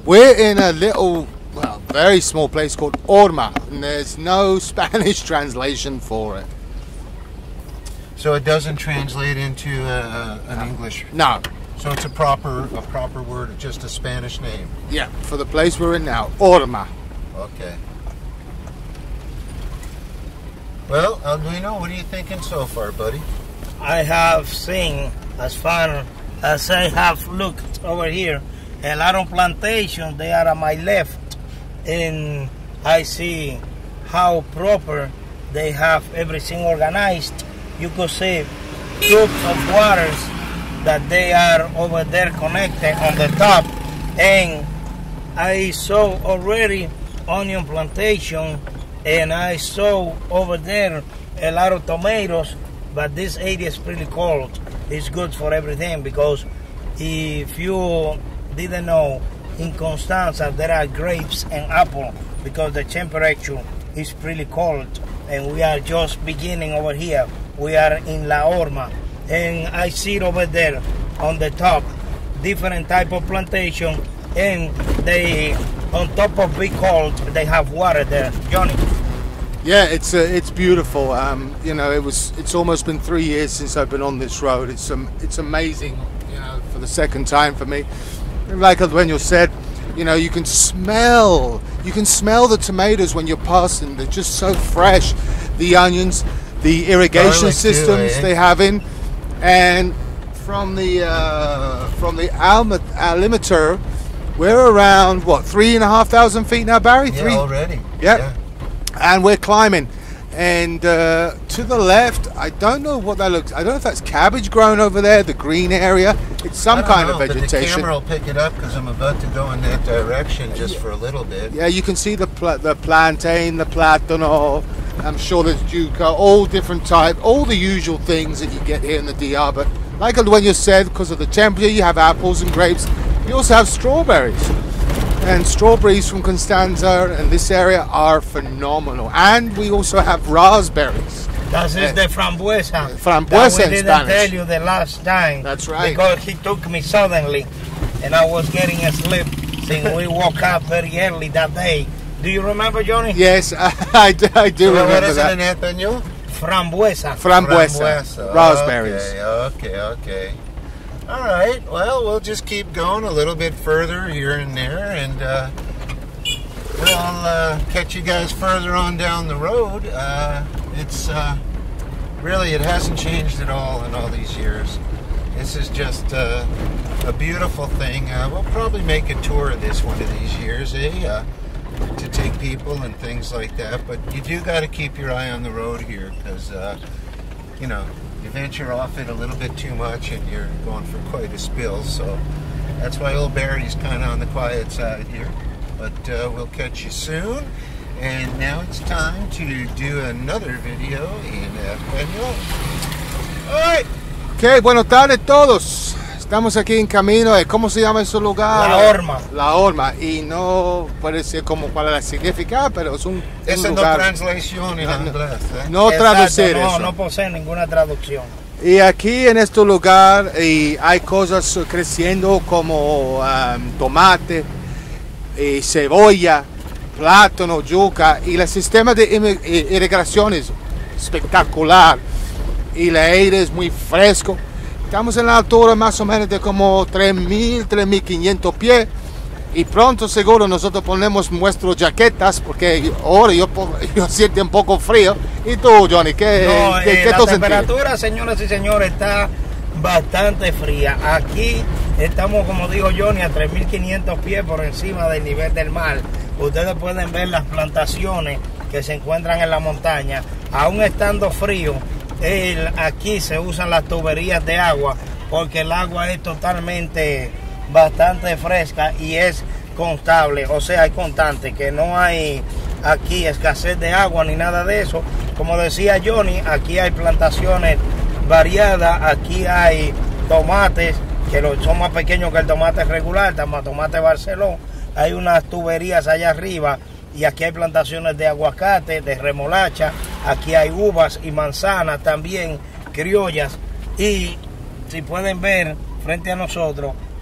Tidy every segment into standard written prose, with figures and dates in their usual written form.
We're in a little, well, very small place called Orma, and there's no Spanish translation for it. So it doesn't translate into an English. No. So it's a proper word, just a Spanish name. Yeah, for the place we're in now, Orma. Okay. Well, Alduino, what are you thinking so far, buddy? I have seen, as far as I have looked over here, a lot of plantations. They are on my left, and I see how proper they have everything organized. You could see tubes of waters that they are over there connected on the top, and I saw already onion plantation, and I saw over there a lot of tomatoes. But this area is pretty cold. It's good for everything, because if you didn't know, in Constanza there are grapes and apple, because the temperature is pretty cold, and we are just beginning over here. We are in La Orma, and I see over there on the top different type of plantation, and they, on top of big cold, they have water there. Johnny? Yeah, it's beautiful. You know, it's almost been 3 years since I've been on this road. It's amazing, you know, for the second time for me. Like Alduino said, you know, you can smell the tomatoes when you're passing. They're just so fresh. The onions, the irrigation systems too, eh? they have in, and from the altimeter, we're around what, 3,500 feet now, Barry? Yeah, already. Yep. Yeah. And we're climbing, and to the left, I don't know what that looks. I don't know if that's cabbage growing over there, the green area. It's some kind of vegetation. But the camera will pick it up, because I'm about to go in that direction just for a little bit. Yeah, you can see the plantain, the plátano. I'm sure there's yuca, all different type, all the usual things that you get here in the DR. But like Alduino said, because of the temperature, you have apples and grapes. You also have strawberries. And strawberries from Constanza and this area are phenomenal. And we also have raspberries. That is the frambuesa. Frambuesa in Spanish. We didn't tell you the last time. That's right. Because he took me suddenly, and I was getting asleep since we woke up very early that day. Do you remember, Johnny? Yes, I do remember What is that. it in Espanol? Frambuesa. Frambuesa. Raspberries. Okay. All right, well, we'll just keep going a little bit further here and there, and we'll catch you guys further on down the road. It's really, it hasn't changed at all in all these years. This is just a beautiful thing. We'll probably make a tour of this one of these years, to take people and things like that, but you do got to keep your eye on the road here, because, you know, you venture off it a little bit too much and you're going for quite a spill. So that's why old Barry's kind of on the quiet side here. But we'll catch you soon. And now it's time to do another video in Espanol. Alright. Ok, buenas tardes todos. Estamos aquí en camino de, ¿cómo se llama ese lugar? La Orma. La Orma. Y no puede ser como para significar, pero es un Esa no lugar. translación en inglés. No traducir Exacto, eso. no posee ninguna traducción. Y aquí en este lugar hay cosas creciendo como tomate, cebolla, plátano, yuca, y el sistema de irrigación es espectacular y el aire es muy fresco. Estamos en la altura más o menos de como 3.000, 3.500 pies, y pronto seguro nosotros ponemos nuestras jaquetas, porque ahora yo siento un poco frío. ¿Y tú, Johnny? ¿Qué la temperatura, señoras y señores, está bastante fría. Aquí estamos, como dijo Johnny, a 3.500 pies por encima del nivel del mar. Ustedes pueden ver las plantaciones que se encuentran en la montaña. Aún estando frío, aquí se usan las tuberías de agua, porque el agua es totalmente bastante fresca y es constable, o sea, es constante, que no hay aquí escasez de agua ni nada de eso. Como decía Johnny, aquí hay plantaciones variadas. Aquí hay tomates que son más pequeños que el tomate regular, tomate Barceló. Hay unas tuberías allá arriba, y aquí hay plantaciones de aguacate, de remolacha. Aquí hay uvas y manzanas también criollas. Y si pueden ver frente a nosotros,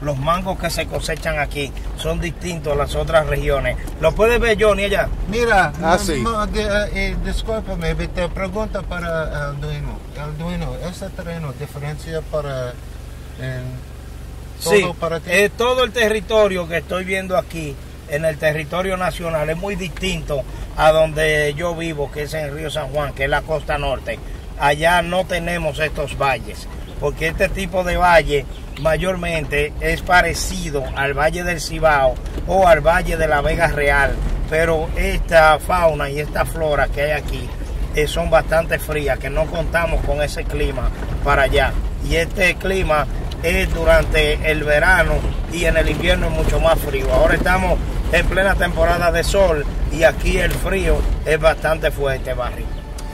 los mangos que se cosechan aquí son distintos a las otras regiones. ¿Lo puedes ver, Johnny, allá? Mira, sí. discúlpame, te pregunto para Arduino, ¿este terreno diferencia para todo Sí, para ti? todo el territorio que estoy viendo aquí, en el territorio nacional, es muy distinto a donde yo vivo, que es en el río San Juan, que es la costa norte. Allá no tenemos estos valles, porque este tipo de valle mayormente es parecido al Valle del Cibao o al Valle de la Vega Real, pero esta fauna y esta flora que hay aquí son bastante frías, que no contamos con ese clima para allá. Y este clima es durante el verano y en el invierno es mucho más frío. Ahora estamos en plena temporada de sol y aquí el frío es bastante fuerte, Barry.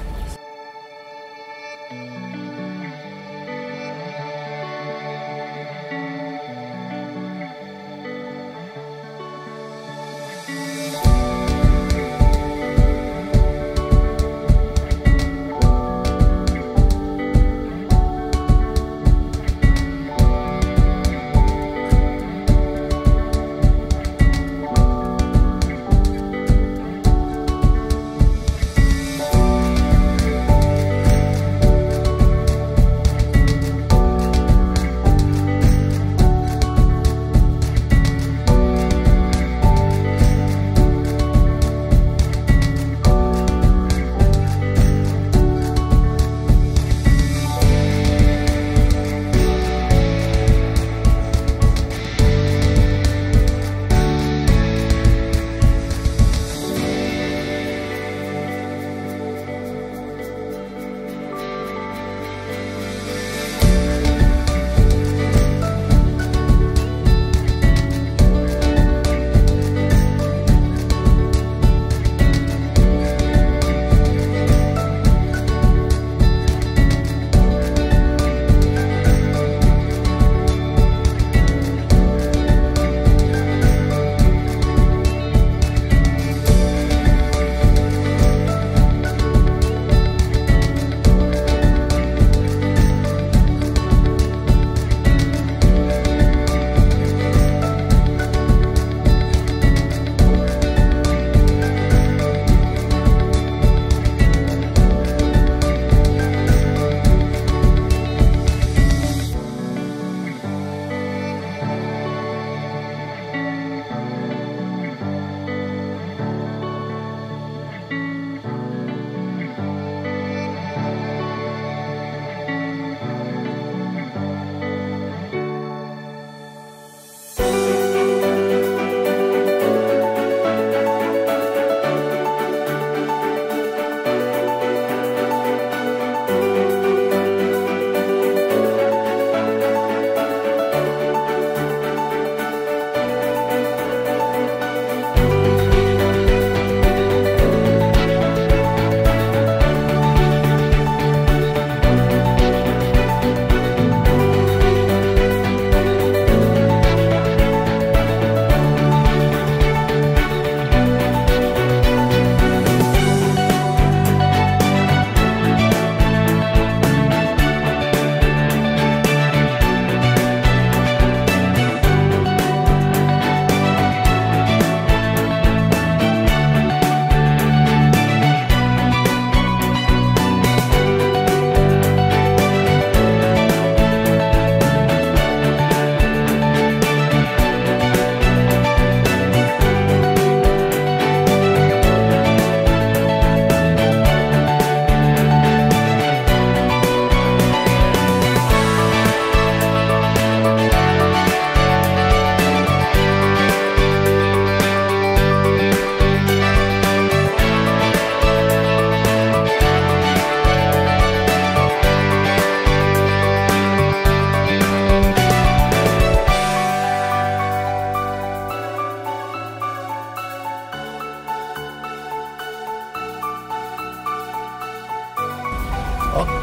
Ok,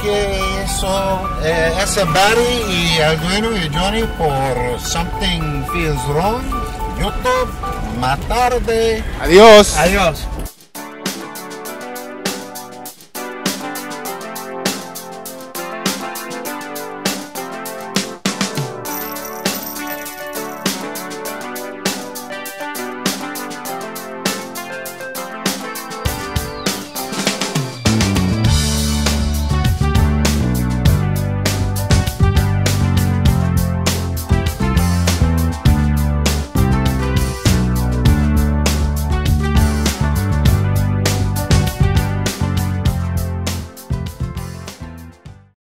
eso, ese Barry y Arduino y Johnny por Something Feels Wrong, YouTube, más tarde. Adiós. Adiós.